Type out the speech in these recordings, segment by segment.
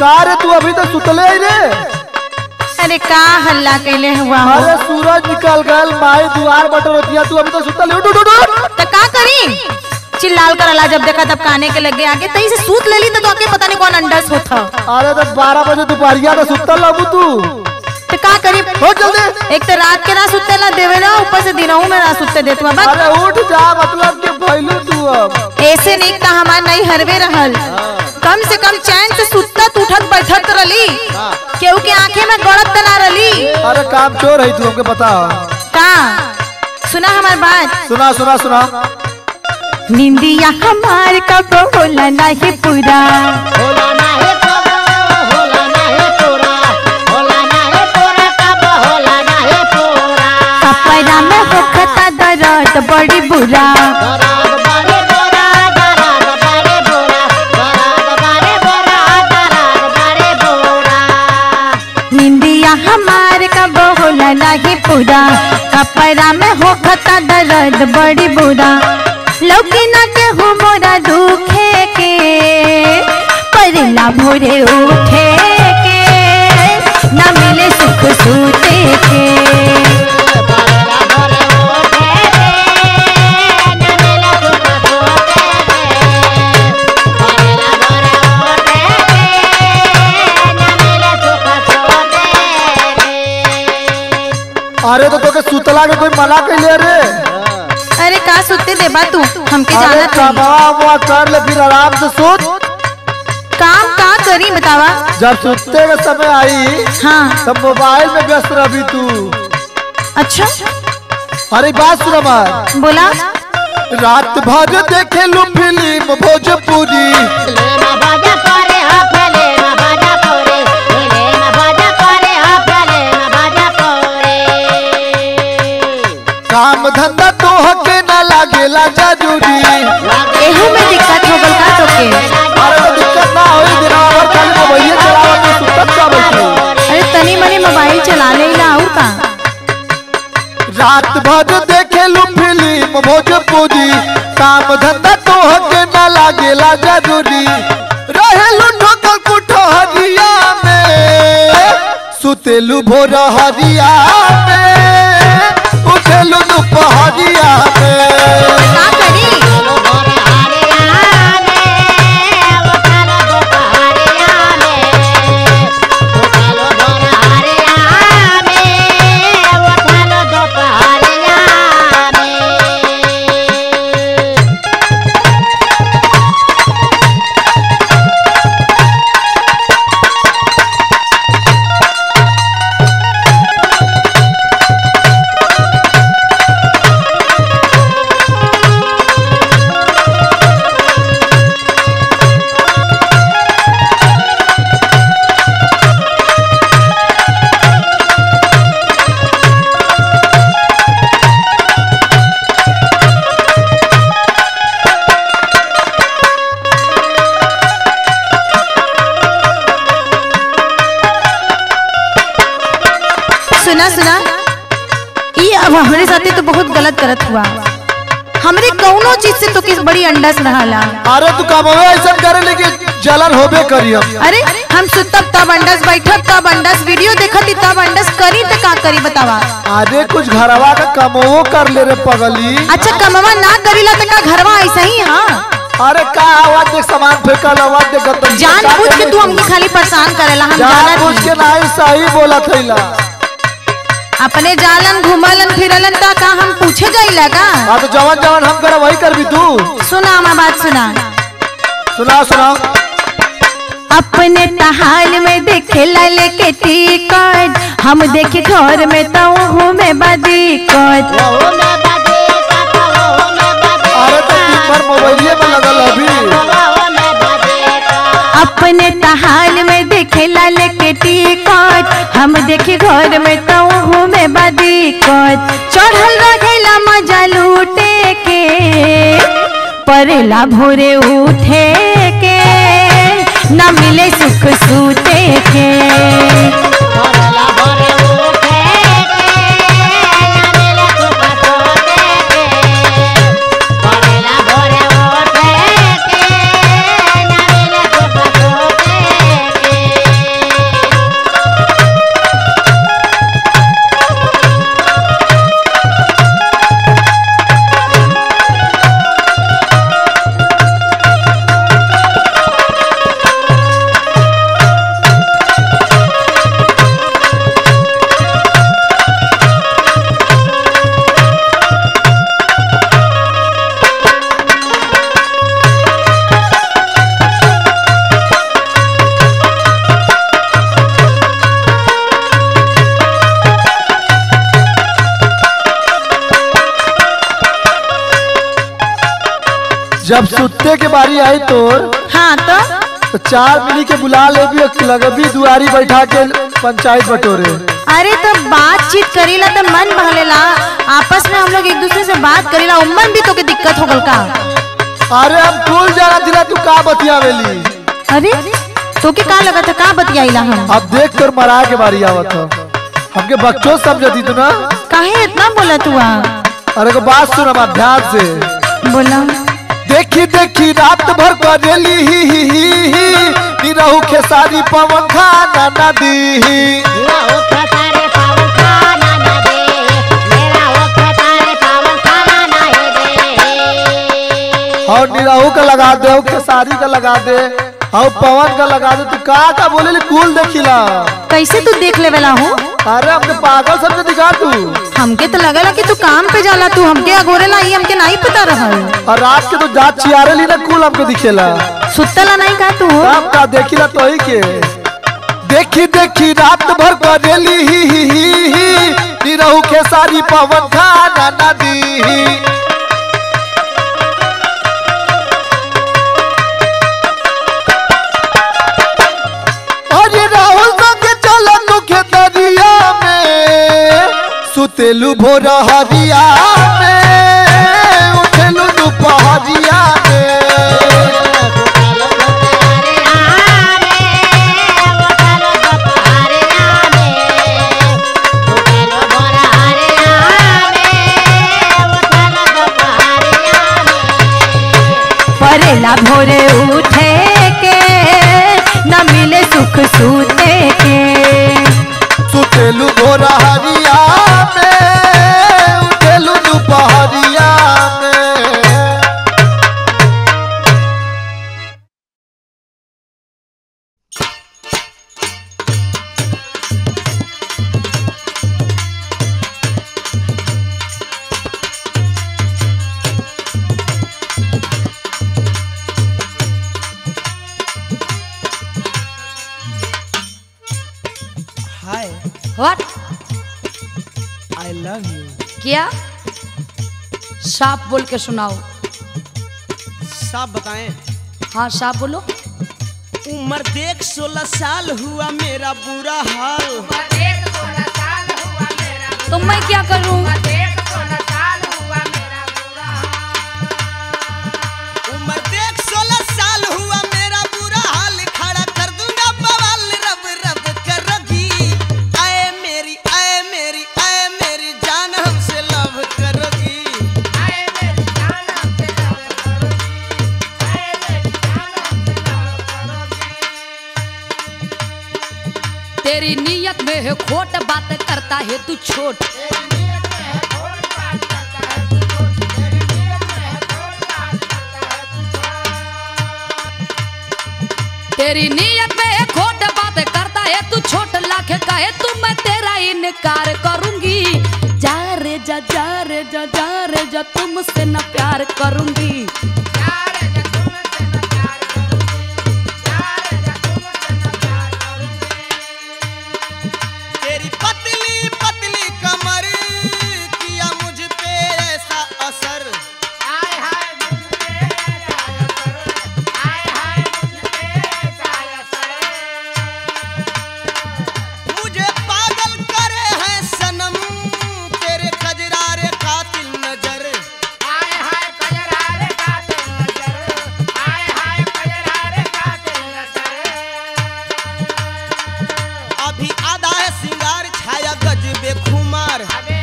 का रे तू अभी तक सुतले ही रे? अरे का हल्ला कैले हुआ हो? अरे सूरज निकल गल, माई दुआर बटन होतिया, तू अभी तक सुतले? उठ उठ उठ। तो का करी? चिल्लाल करला जब देखा तब काने के लगे आगे तई से सूत लेली तो आके पता नहीं कौन अंडस होता। अरे तो 12 बजे दोपहरिया तो सुतल लगू तू। तो का करी? हो जल्दी। एक तो रात के ना सुते ला देवे ना, ऊपर से दिनों में ना सुते दे तू। अरे उठ जा, मतलब के भइलू तू अब। ऐसे नहीं का हमार नहीं हरवे रहल, कम से कम चैन से सुतत उठत बैठत रली, केहू के आंखें में गड़त ना रली। अरे काम चोर है तू, हमके पता का? सुना हमार बात। सुना सुना सुना। निंदिया हमार कब होला नहीं पूरा, होला नाही पूरा, होला नाही पूरा, होला नाही पूरा, कब होला नाही पूरा। कपड़ा में होखता दर्द बड़ी बुरा, दराद बारे बोरा, दराद बारे बोरा, दराद बारे बोरा, दराद बारे बोरा। निंदिया हमार कब होला नहीं पूरा, कपड़ा में होखता दर्द बड़ी बुरा। लौकी ना के हो मोरा दुखे के, परला भोरे उठे के, ना मिले सुख सूते के। परला भोरे उठे के, न मिले सुख सूते के। परला भोरे उठे के, न मिले सुख सूते के। अरे तो तोके सुतला के कोई मना कैले रे? अरे का सुते देबा तू हमके? अरे जानत नहीं। कमावा कर ले, फिर आराम से सोच। काम का करी बतावा? जब सुतते के समय आई हाँ। तब मोबाइल में व्यस्त रही तू। अच्छा अरे बात सुन हमार। बोला। रात भर देखे लू फिल्म भोजपुरी, लेना बाजा करे हाफले ना बाजा करे, लेना बाजा करे हाफले ना बाजा करे। काम धंधा तो हके ना लागेला जरूरी। एहू में दिक्कत हो गल का तोके? अरे तो दिक्कत ना होई, दिना भर खाली मोबाइल चलावा के सुतत का बैठे। अरे तनी मनी मोबाइल चला ले ला और का? रात भर देखे लू फिल्म भोजपुरी, काम धंधा तो हके ना लागेला जरूरी। रहेलू ठोकर कुठहरिया में, सुतेलू भोर हरिया में, उठेलू दोपहरिया में। का करी? चलो भोरे हरिया में, उठालो दोपहरिया में। उठालो भोरे हरिया में, उठालो दोपहरिया में। सुना सुना, ये अब हमारे साथे तो बहुत गलत करत हुआ। हमरे कौनो चीज से तो किस बड़ी अंडस रहला। अरे तू कमावे ऐसा करे लेकिन जलन होबे करी हम। अरे हम सुतब तब अंडस, बैठब तब अंडस, वीडियो देखती तब अंडस, करी तो का करी बतावा? अरे कुछ घरवा का कमो कर ले रे पगली। अच्छा कमवा ना करीला तो का घरवा ऐसा ही? हाँ अरे का आवाज देख, सामान फेंकल आवाज देख। जान पूछ के तू हमके खाली परेशान करेला, हम जान जानत पूछ के नहीं। नहीं सही बोला थैला। अपने जालन घुमलन फिरलन ता का हम पूछे जाइला का? हाँ तो जवान जवान हम करे वही कर भी तू। सुना हमार बात सुना। सुना सुना। अपने तहाल में देखे लाले के टिकट, हम देखे घर में तो हूँ में बदिकत। वो में बदे का, वो में बदे अरे तो दिन भर मोबाइलिए में लगल अभी। वो में बदे का। अपने तहाल में देखे लाले के टिकट, हम देखे घर में तो हूँ में बदिकत। चढ़ल रहेला मजा लूटे के, परेला भोरे उठे के, न मिले सुख सूते के। परला भोरे उठे के, न मिले सुख सूते के। परला भोरे उठे के, न मिले सुख सूते के। जब सुते के बारी आई तोर हाँ तो चार मिली के बुला ले भी लगबी दुआरी बैठा के पंचायत बटोरे। अरे तो बातचीत करीला तो मन बहलेला, आपस में हम लोग एक दूसरे से बात करीला, उम्मन भी तो के दिक्कत हो गल का। अरे हम भूल जाना दिला तू का बतियावेली। अरे तो के का लगा था का बतियाइला हम। अब देख तोर मरा के बारी आवत हो, हमके बच्चों समझती तू ना। काहे इतना बोला तू? अरे को बात सुन हमार ध्यान से। बोला। देखी देखी रात भर करेली ही रहू खेसारी पवन खाना ना दी। और निराहू का लगा दे, खेसारी का लगा दे, और पवन का लगा दे। तू का बोले कूल देखिला। कैसे तू देख लेवेला हो? अरे हमके पागल सबने दिखा तू। हमके तो लगला कि तू काम पे जाला, तू हमके अगोरेला ही हमके नहीं पता रहल। और रात के तो जात चियारे ली ना कूल हमके दिखेला। सुतला नहीं का तू? सब का देखिला तो ही के। देखी देखी रात भर करेली ही रहू खेसारी पवन खाना ना दी। सुतेलू भोर हरिया में उठेलू दोपहरिया में। परेला भोरे उठे के न मिले सुख सूते के। सुतेलू भोर हरिया में उठेलू दोपहरिया में। What? I love you. क्या? साफ बोल के सुनाओ। साफ बताएं? हाँ साफ बोलो। उम्र देख 16 साल हुआ मेरा बुरा हाल। तो मैं क्या करूं? उम्र देख 16 साल हुआ मेरा बुरा हाल। खड़ा कर दूंगा बवाल रब रब करोगी। आए मेरी जान हमसे लव करोगी। तेरी नीयत में है खोट, बात करता है तू छोट। तेरी नीयत में है खोट, बात करता है तू छोट। लाख कहे तू मैं तेरा इनकार करूंगी। जा रे जा जा रे जा जा रे जा, तुमसे न प्यार करूंगी। तेरी पतली पतली कमर किया मुझ पे ऐसा असर। मुझे पागल करे हैं सनम तेरे खजरारे कातिल नजर। अभी आधा है सिंगार छाया गजबे खुमार।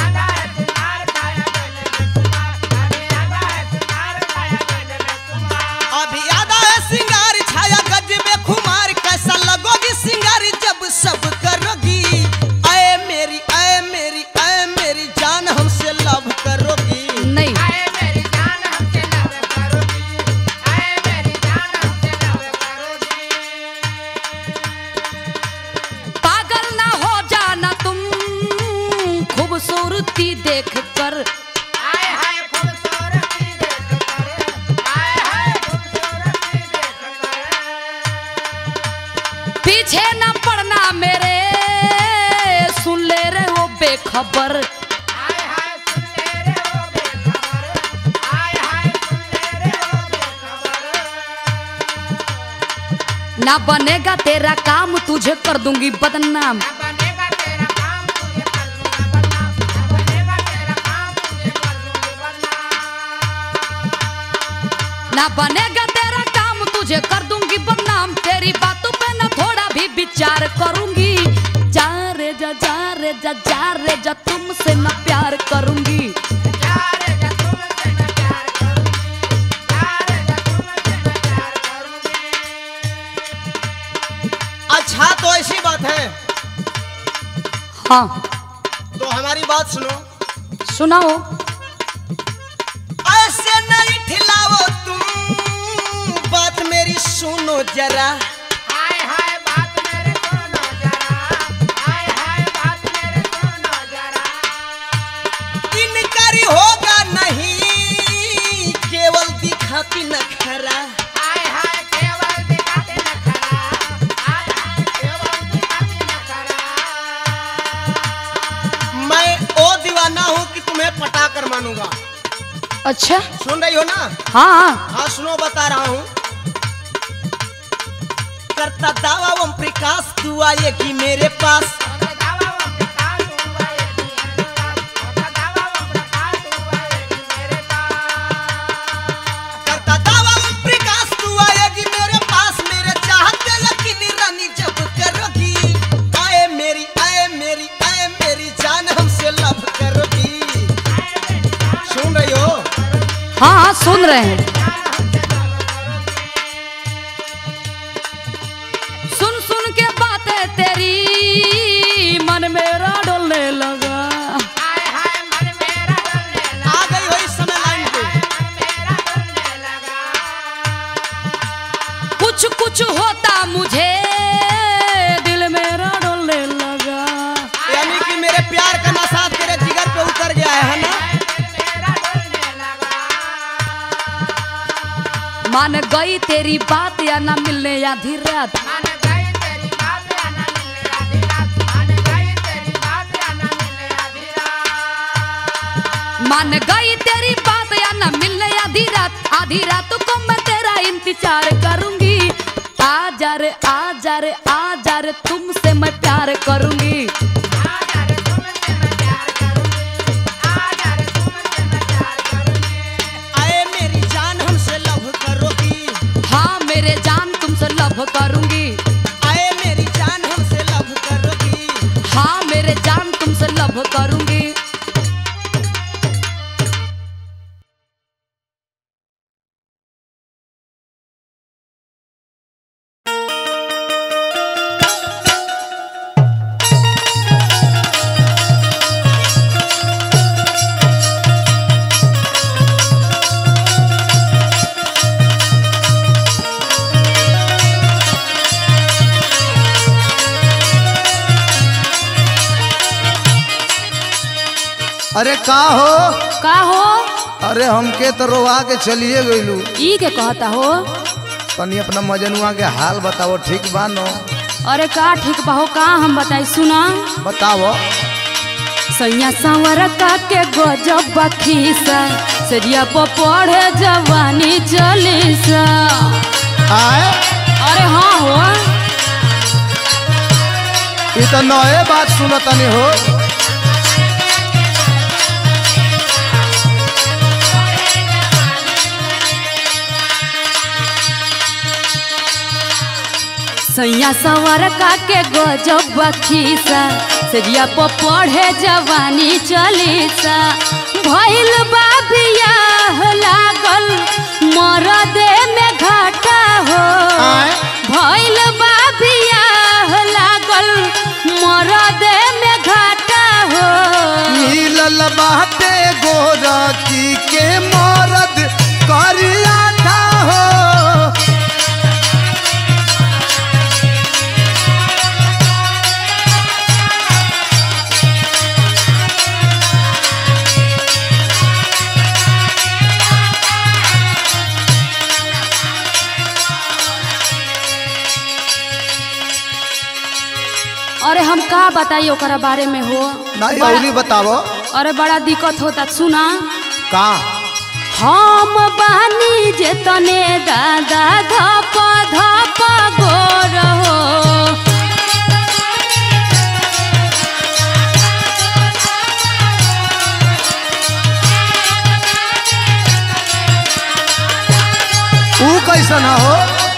अभी आधा है सिंगार छाया गजबे खुमार। कैसा लगोगी सिंगारी जब सब करोगी। आए मेरी जान हमसे लव करोगी। नहीं पागल ना हो जाना तुम खूबसूरती देख कर। पीछे न पड़ना मेरे, सुन ले रे वो बेखबर। ना बनेगा तेरा काम तुझे कर दूंगी बदनाम। ना बनेगा तेरा काम तुझे कर दूंगी बदनाम। तेरी बातों पे ना थोड़ा भी विचार करूंगी। जा रे जा जा रे जा जा रे जा तुमसे ना प्यार करूंगी। अच्छा तो ऐसी बात है, हाँ तो हमारी बात सुनो। सुनाओ। ऐसे नहीं ठिलाओ तुम, बात मेरी सुनो जरा। हाय हाय बात मेरे सुनो जरा, हाय हाय बात मेरे सुनो जरा। इनकारी होगा नहीं, केवल दिखाती नखरा। हाय हाय केवल दिखाते नखरा, हाय हाय केवल दिखाते नखरा। मैं ओ दीवाना हूँ कि तुम्हें पटा कर मानूंगा। अच्छा सुन रही हो ना? हाँ हाँ सुनो, बता रहा हूँ। करता दावा ओम प्रकाश, तू आएगी मेरे पास। दावा वो प्रकाश हुआ एक मेरे पास, दावा वो प्रकाश हुआ एक मेरे पास। करता दावा ओम प्रकाश, तू आएगी मेरे पास। मेरे चाहते यकीनी रानी जब करोगी, आए मेरी आए मेरी आए मेरी जान हमसे लव करोगी। सुन रही हो? हाँ हाँ सुन रहे हैं। सुन सुन के बातें तेरी मन मेरा डोलने लगा। हाय हाय मन मेरा डरने लगा, आ गई वही समय लाइन पे। मन मेरा डरने लगा। कुछ कुछ होता मुझे दिल मेरा डोलने लगा। यानी कि मेरे प्यार का नशा तेरे जिगर पे उतर गया है ना? मेरा डरने लगा। मान गई तेरी बात या ना मिलने आधी रात। मान गई तेरी बात या ना मिलने आधी रात, मान गई तेरी बात या ना मिलने आधी रात। मान गई तेरी बात या ना मिलने आधी रात। आधी रात को मैं तेरा इंतजार करूंगी। आ जा रे आ जा रे आ जा रे तुमसे मैं प्यार करूंगी। आजा रे तुमसे मैं प्यार करूंगी, आजा रे तुमसे मैं प्यार करूंगी। आए मेरी जान हमसे लव करोगी। हाँ मेरे जान तुमसे लव करूंगी। आए मेरी जान हमसे लव करोगी। हाँ मेरे जान तुमसे लव करूंगी। अरे का हो? का हो? अरे हमके तो रोवा के चलिए गइलू। ई के कहता हो? तनी अपना मजनुआ के हाल बताओ, ठीक बा नो? अरे का ठीक बा हो, का हम बताई सुना। बताओ। सैया सांवर का के गजब बखीसा, सरिया पर पढ़े जवानी चलीसा। आए अरे हाँ हो। ये तो नए बात सुनो तनी हो। सैया सांवर का के गजब बखीसा, सरिया पर पढ़े जवानी चलीसा। भइल बा बियाह लागल मरदे में घाटा हो। भइल बा बियाह लागल मरदे में घाटा हो। मिलल बाटे गोरकी के मरद करिया था हो। अरे हम का बताई ओकरा बारे में हो। नहीं औरी बताओ। अरे बड़ा दिक्कत होता सुना। का? हम बानी जे तने दादा धप धप गोर हो। ऊ कैसन हो?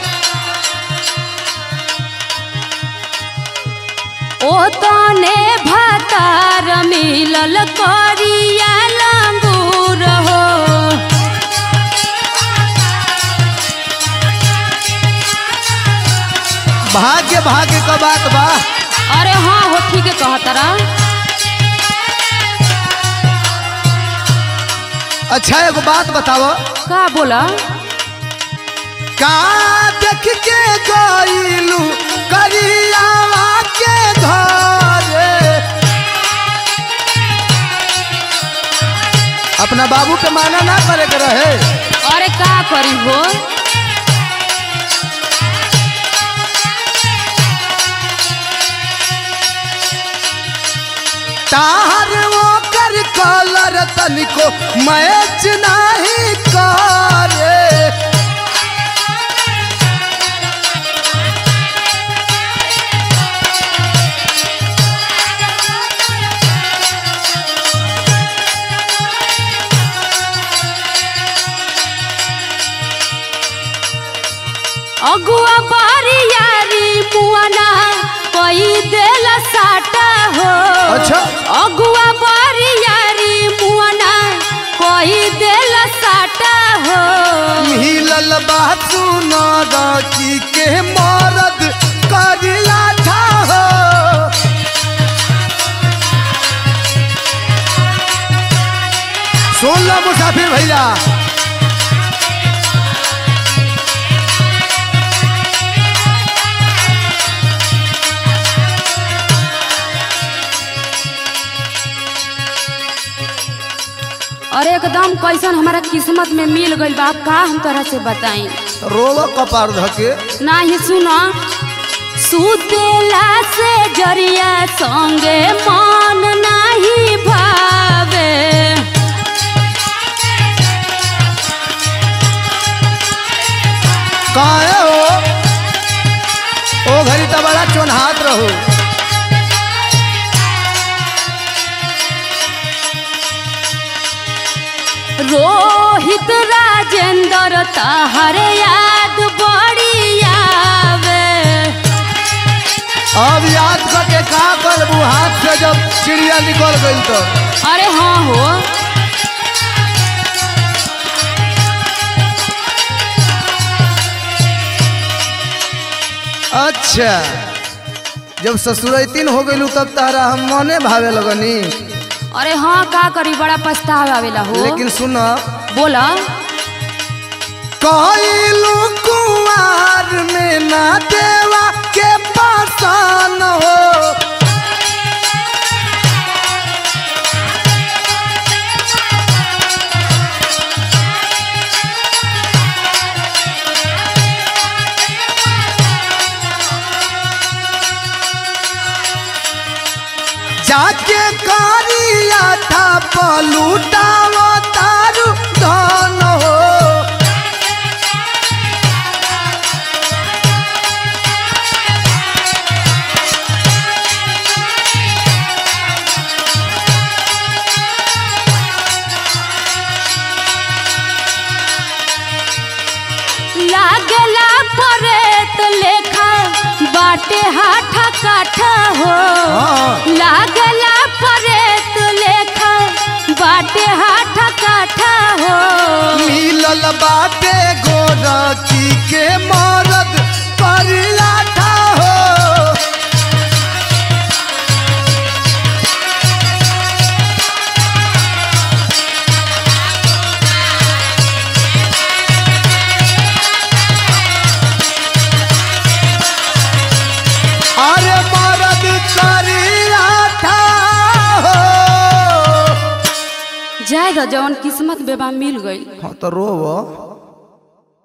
ओ तने भातार मिलल करिया लंगूर हो। भाग्य भाग्य का बात बा। अरे हाँ हो ठीक है कहतरा। अच्छा एगो बात बताओ। का बोला? का देख के गइलू करियावा के घरे, अपना बाबू के माना ना करे के रहे। अरे का करी हो? तार वो कर कलर तनिको मैच नहीं करे। अगुआ बारी यारी मुआना कोई देल साटा हो। अच्छा। अगुआ बारी यारी मुआना कोई देल साटा हो। मिलल बात सुना की के मरद करिया था हो। सुन लो मुसाफिर भैया, अरे एकदम कैसन हमारा किस्मत में मिल गई बा। का हम तरह से बताई? रोलो कपार धके। नाही सुना सुतेला से जरिया संगे मन नाही भावे। काहे हो? ओ घरी तो बड़ा चोनहात रहो। रोहित राजेंद्र तहर याद बड़ी आवे। अब याद करके का करबू? हाथ से जब चिड़िया निकल गई तो। अरे हाँ हो। अच्छा जब ससुरैतीन हो गई तब तारा हम मने भावे लगनी। अरे हाँ का करी, बड़ा पछतावा आवेला हो। लेकिन सुन बोला। कइलू कुंवार में ना देवा के पासान हो। जाके कारिया था पलूटावा तारू धन हो। लागला परेत लेखा बाटे हाथा काठा हो। हाँ। लागला परेत लेखा बाटे हाथा काठा हो। मिलल बाटे गोरखी के मरद करिया था हो। अरे मरद करिया था हो। जाए जवन किस्मत बेबा मिल गई। हाँ तो रोवो।